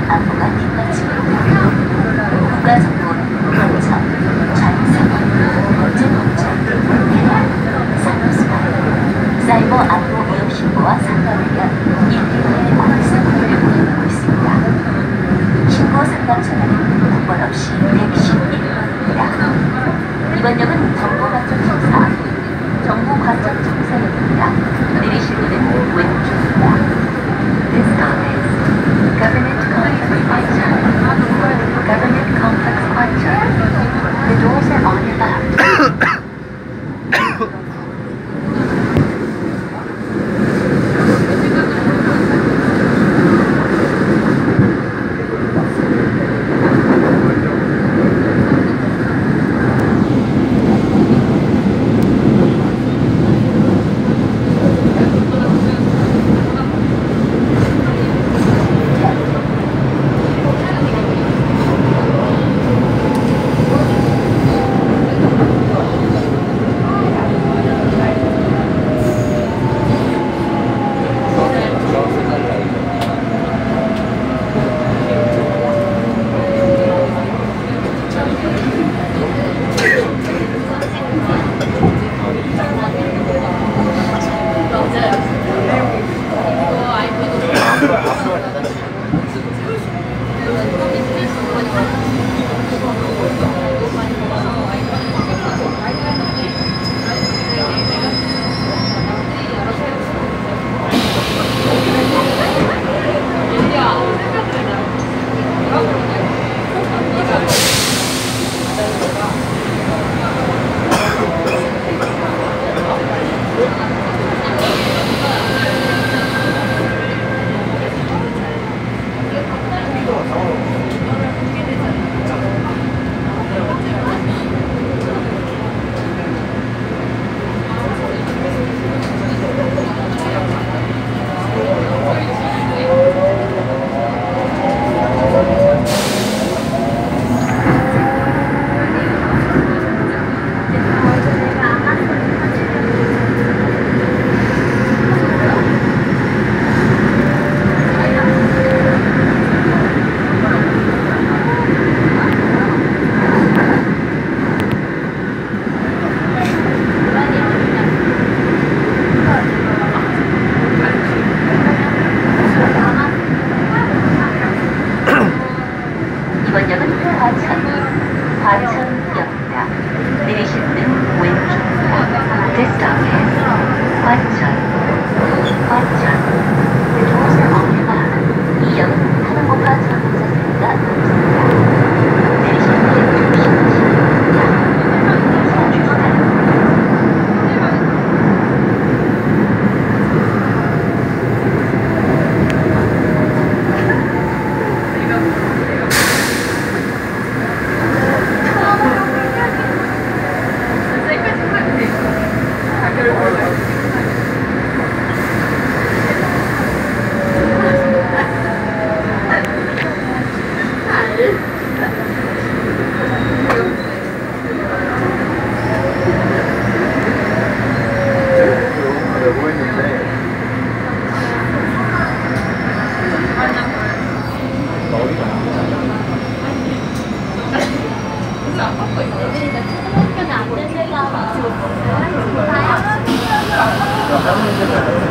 안보가 뒷받침합니다. 국가정보는 방청, 자연상황, 문제검증, 해양, 산업스파이, 사이버 안보 위협 신고와 상담을 위한 1대1의 공익사무를 운영하고 있습니다. 신고 상담 전화는 국번 없이 111번입니다. 이번 역은 정보과정청사, 정보과정청사역입니다. 내리실 문은 왼쪽입니다. This stop is Government Complex Quantum. Government Complex Quantum. The doors are on your left. 이번 역은 과천역입니다. 내리실 문은 왼쪽입니다. This stop is 과천. The doors are on your left. 이 역은 타는고파 전동자세가 없습니다. 내리실 문은 조심하시기 바랍니다. 사주시나요? Gracias.